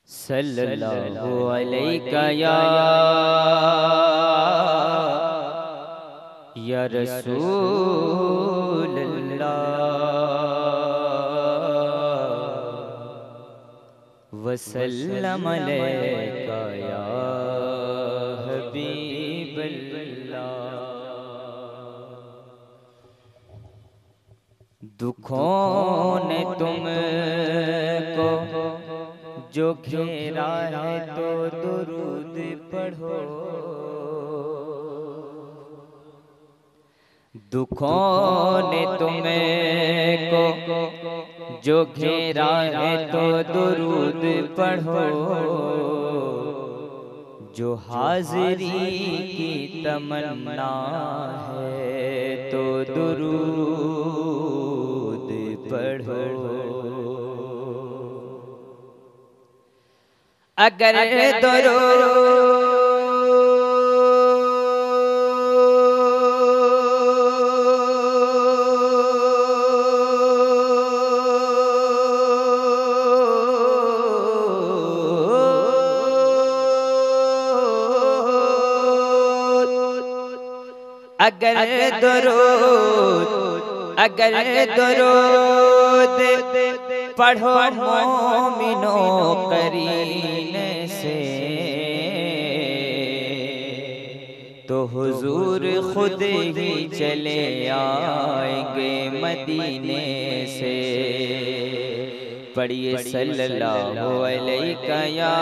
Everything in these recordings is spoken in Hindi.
सल्लल्लाहु अलैका या रसूल अल्लाह वसल्लम अलैका या हबीब अल्लाह। दुखों ने तुमको जो घेरा है तो दुरूद पढ़ो। दुखों ने तुमको जो घेरा है तो दुरूद पढ़ो। जो हाज़री की तमन्ना है तो दुरूद पढ़ो। अगर अगर दुरूद पढ़ो मोमिनो करीने से तो हुजूर खुद ही चले आएंगे मदीने से। पढ़िए सल्लल्लाहु अलैका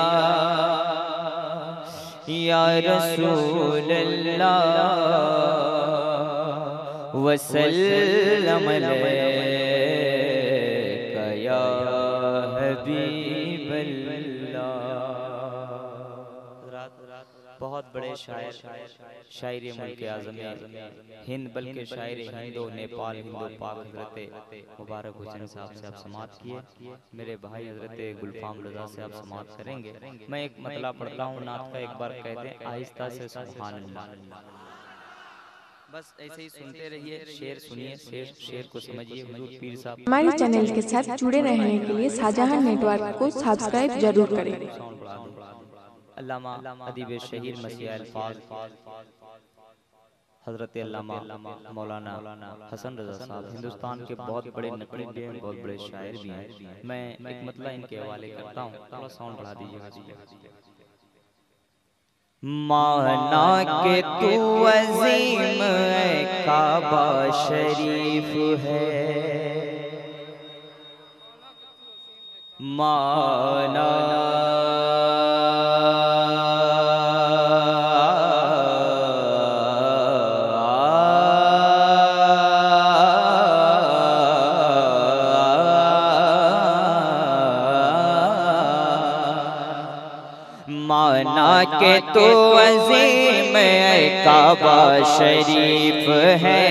या रसूल अल्लाह वसल्लम अलैका या हबीब अल्लाह। बहुत बड़े शायर शायर मुल्क आज़म हिंद बल्कि शायर हिंदो नेपाल हिंदो पाक हजरत मुबारक हुसैन साहब से आप समाअत किए। मेरे भाई हजरत गुलफाम रज़ा से आप समाअत करेंगे। मैं एक मतला पढ़ता हूँ नात का, एक बार कहते हैं आहिस्ता से सुभान अल्लाह। बस ऐसे ही सुनते रहिए, शेर सुनिए, शेर को समझिए। हुजूर पीर साहब हमारे चैनल के साथ जुड़े रहने के लिए शाहजहां नेटवर्क को सब्सक्राइब जरूर करें। अल्लामा अदीब शहीर मसीह अल्फाज हजरत अल्लामा मौलाना हसन रज़ा साहब हिंदुस्तान के बहुत बड़े नकली भी हैं, बहुत बड़े शायर भी हैं। मैं एक मतला इनके हवाले करता हूँ, थोड़ा साउंड बढ़ा दीजिएगा। माना के तू अजीम काबा शरीफ है, माना माना के तो अजीम काबा शरीफ है,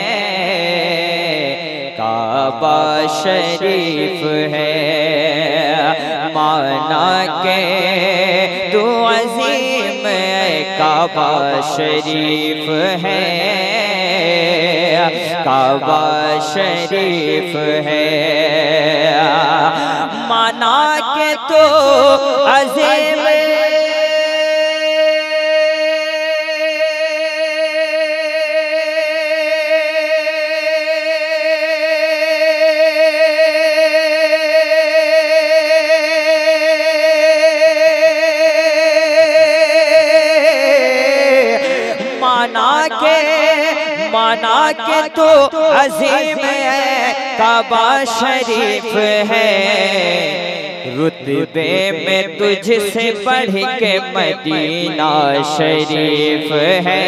काबा शरीफ है। माना के तो अजीम काबा शरीफ है, काबा शरीफ है। माना के तो अजीम माना के तो अजीम काबा शरीफ है। रुतबे में तुझसे बढ़ के मदीना शरीफ है,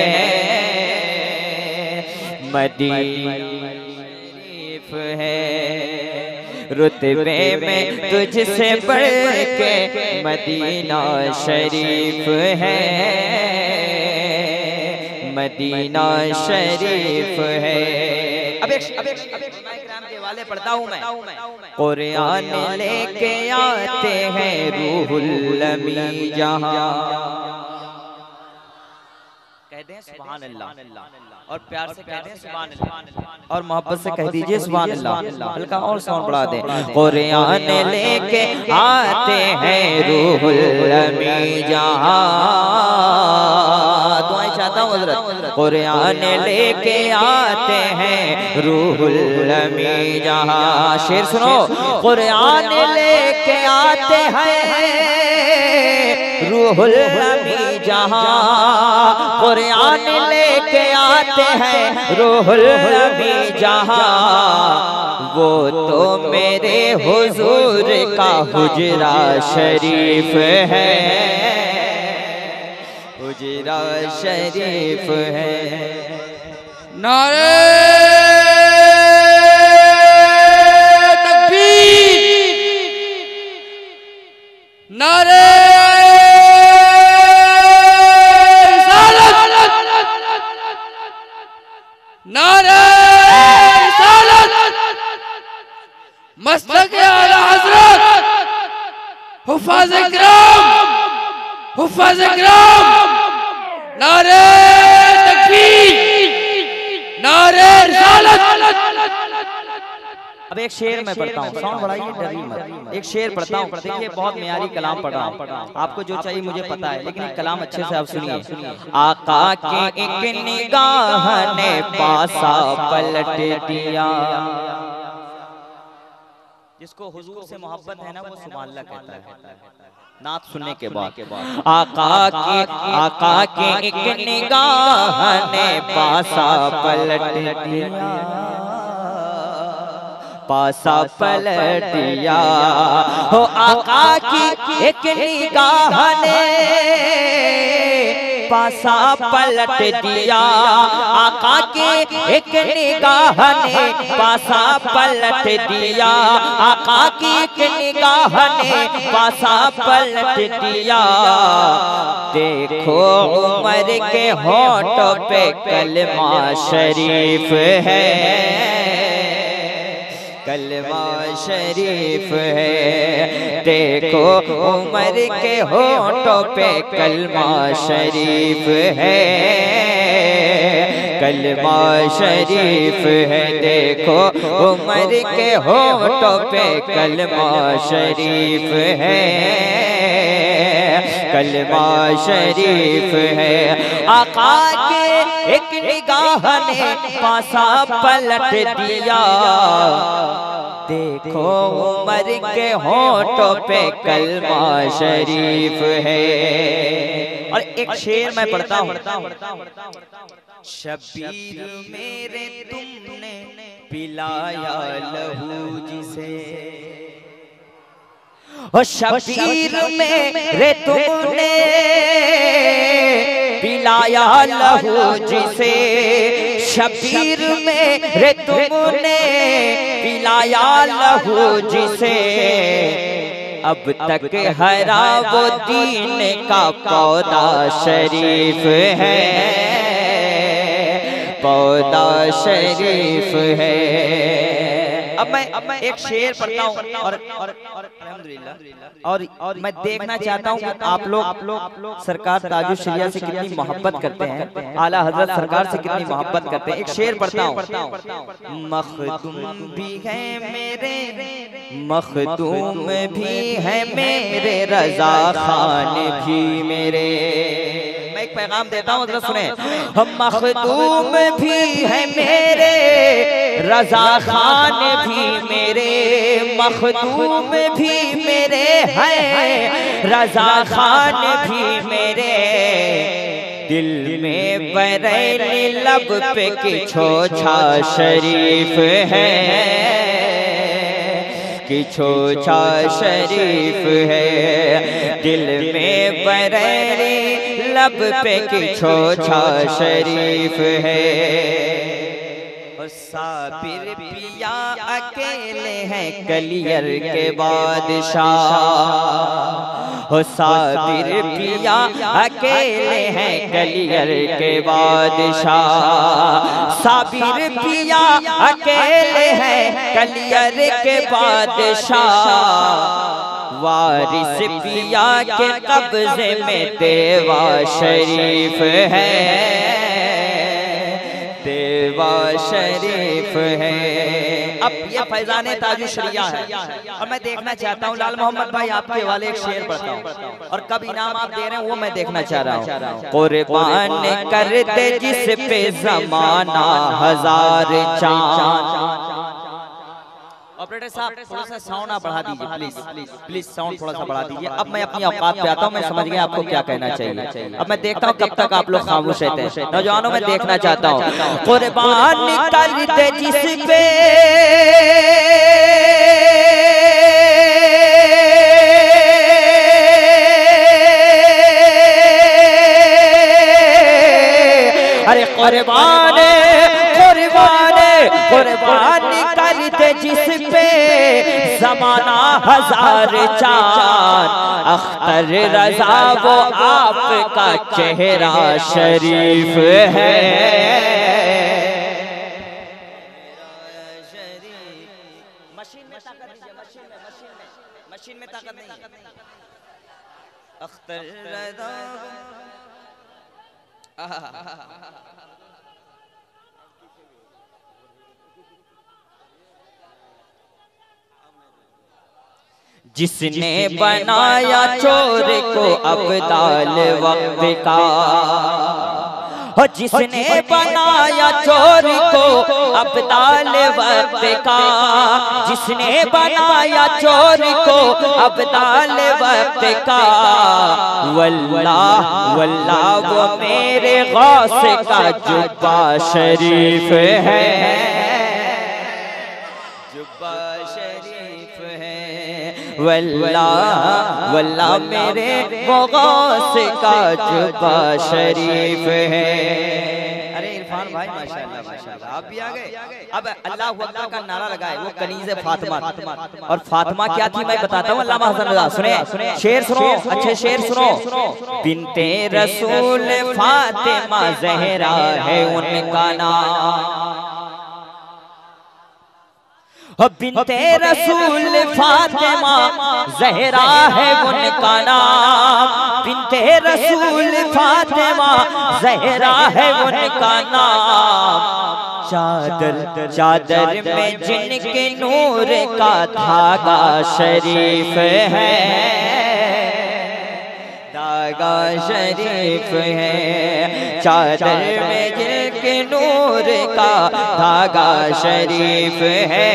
मदीना शरीफ है। रुतबे में तुझसे बढ़ के मदीना शरीफ है, मदीना शरीफ है। अब एक के वाले पढ़ता हूँ मैं। कुरान लेके आते हैं रूहुल अमी जहाँ, कह कहते हैं सुभान अल्लाह, और प्यार से कहते हैं सुभान अल्लाह, और मोहब्बत से कह दीजिए सुभान अल्लाह। हल्का और साउंड बढ़ा दें। कुरान लेके आते हैं रूहुल अमी जहां, दुआएं चाहता हूँ हज़रत। कुरान लेके आते हैं रूहुल अमी जहां, शेर सुनो। कुरान लेके आते हैं रूहुल अमी जहां, कुरान लेके आते हैं रूहुल अमी जहां, वो तो मेरे हुजूर का हुजरा शरीफ है, हुजरा शरीफ है। नारे तकबीर, नारे नारे रिसालत, मस्तक आला हज़रत, हुफ़ाज़ इकराम, हुफ़ाज़ इकराम, नारे तकबीर, नारे रिसालत। अब एक शेर मैं पढ़ता हूँ, साउंड बढ़ाइए, डरिए मत। एक शेर पढ़ता हूँ, देखिए बहुत म्यारी कलाम पढ़ रहा हूँ, आपको जो चाहिए मुझे पता है, लेकिन कलाम अच्छे से आप सुनिए। आका की एक निगाह ने पासा पलट दिया, जिसको हुजूर से मोहब्बत है ना वो सुभान अल्लाह कहता है नात सुनने के बाद। आका के एक निगाह ने पासा पलट दिया, पासा पलट दिया हो। आका की एक निगाह ने पासा पलट दिया, आका के एक निगाह ने पासा पलट दिया, आका की एक निगाह ने पासा पलट दिया। देखो उमर के होठों पे कलमा शरीफ है, कलमा शरीफ है। देखो उमर के होठों पे कलमा शरीफ है, कलमा शरीफ है। देखो उमर के होठों पे कलमा शरीफ है, कलमा शरीफ है। आका के एक निगाह ने पासा पलट दिया, देखो उमर के होठों पे कलमा शरीफ है। और एक शेर मैं पढ़ता हूँ। शबीर मेरे तुमने पिलाया लहू जिसे, ओ शबीर मेरे तुमने पिलाया लहू जिसे, शबीर मेरे तुमने पिलाया लहू जिसे। अब तक हरा वो दीन का पौधा शरीफ है, पौधा शरीफ है। अब मैं एक शेर पढ़ता हूँ और अल्हम्दुलिल्लाह और मैं देखना चाहता हूँ आप लोग सरकार ताजुल शरिया से कितनी मोहब्बत करते हैं, आला हजरत सरकार से कितनी मोहब्बत करते हैं। एक शेर पढ़ता हूँ। मखदूम भी है मेरे, मखदूम भी है मेरे, रजा खान भी मेरे। मैं एक पैगाम देता हूँ, जरा सुने। हम मखदूम भी है मेरे, रजा खान भी मेरे, मखदूम भी मेरे हैं, रजा खान भी मेरे। दिल में बरैनी लब पे कि छोछा शरीफ है, कि छोछा शरीफ है। दिल में बरैनी लब पे कि छोछा शरीफ है। साबिर पिया अकेले हैं कलियर के बादशाह, हो साबिर पिया अकेले हैं कलियर के बादशाह। साबिर पिया अकेले हैं कलियर के बादशाह। वारिस पिया के कब्जे में देवा शरीफ है, जुब्बा शरीफ है। अब ये फैजान ताजुश शरिया है और मैं देखना चाहता हूँ लाल मोहम्मद भाई आपके वाले एक शेर पढ़ता हूँ और कब इनाम आप दे रहे हैं वो मैं देखना चाह रहा हूँ। कुर्बान करते जिस पे जमाना हजार चांद। ऑपरेटर साहब थोड़ा सा साउंड आप बढ़ा दीजिए प्लीज प्लीज साउंड थोड़ा सा बढ़ा दीजिए। अब मैं अपनी औकात पे आता हूँ, मैं समझ गया आपको क्या कहना चाहिए। अब मैं देखता हूँ कब तक आप लोग खामोश रहते हैं। नौजवानों में देखना चाहता हूँ कुर्बान करते जिस पे अरे कुर्बान करते जिस पे जमाना हजार चांद। अख्तर रजा वो आपका चेहरा शरीफ है। मशीन में ताकत दीजिए, मशीन में ताकत नहीं। अख्तर रजा जिसने बनाया चोर को अब्दाल वक्त का, जिसने बनाया चोर को अब्दाल वक्त का, जिसने बनाया चोर को अब्दाल वक्त का। वल्लाह वल्लाह वो मेरे गौस का जुब्बा शरीफ है, जुब्बा शरीफ है। वल्लाह वल्लाह मेरे वो गौस का जुब्बा शरीफ है। अरे इरफान भाई माशाल्लाह माशाल्लाह आप भी आ गए। अब अल्लाह अकबर का नारा लगाए वो कनीज़े फातिमा। और फातिमा क्या थी मैं बताता हूँ। अल्लामा हसन रज़ा सुने, शेर सुनो, अच्छे शेर सुनो। बिन्ते रसूल फातिमा ज़हरा है उनका नाम। बिन्ते रसूल फातिमा ज़हरा है उनका नाम। बिन्ते रसूल फातिमा ज़हरा है उनका नाम। चादर चादर में जिनके नूर का धागा शरीफ है, धागा शरीफ है। चादर में जिनके नूर का धागा शरीफ है,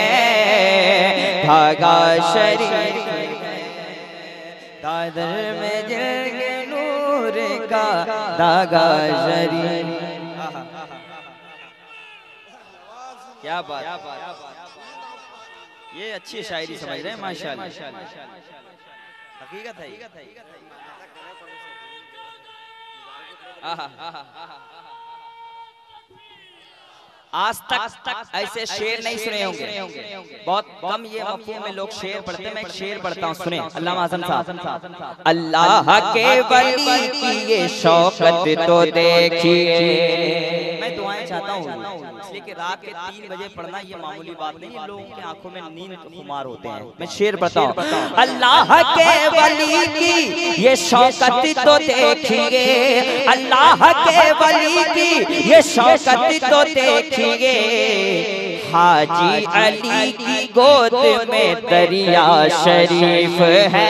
धागा शरीफ है। चादर में जिनके नूर का धागा शरीफ। क्या बात, ये अच्छी शायरी समझ रहे हैं माशाल्लाह। हकीकत है। आज तक ऐसे शेर नहीं सुने होंगे, बहुत कम ये मफ़हूम में लोग शेर पढ़ते हैं। मैं एक शेर पढ़ता हूँ, सुने। अल्लामा हसन साहब। अल्लाह के वली की ये शौकत तो देखिए। मैं दुआएं चाहता हूँ इसलिए कि रात के 3 बजे पढ़ना ये मामूली बात नहीं है। लोगों की आंखों में नींद खुमार होते हैं। मैं शेर पढ़ता हूँ। अल्लाह के वली की ये शौकत तो देखिए, अल्लाह के वली की ये शौकत तो देखिए। हाजी अली की गोद में दरिया शरीफ है,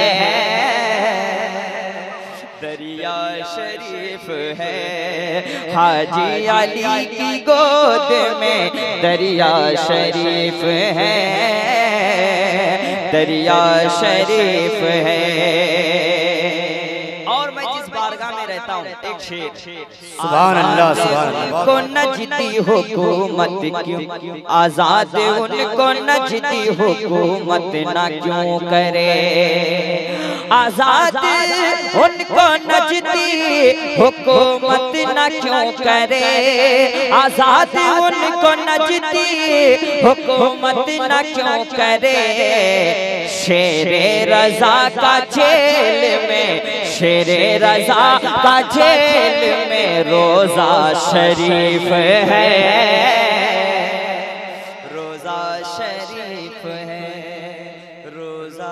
दरिया शरीफ है। हाजी अली की गोद में दरिया शरीफ है, दरिया शरीफ है। और मैं जिस बारगाह में रहता हूँ एक शेर। सुभान अल्लाह सुभान अल्लाह। को नजदी हुकूमत क्यों आजाद उनको नजदी हुकूमत ना क्यों करे। आजाद उनको नजदी हुकूमत ना क्यों करे। आजाद उनको नजदी हुकूमत ना क्यों करे। शेरे रजा का जेल में, शेरे रजा का जेल में रोजा शरीफ है, रोजा शरीफ है। रोजा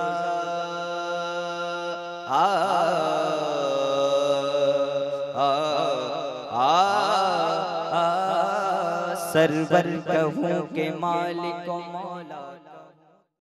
सरवर कहूँ के मालिकों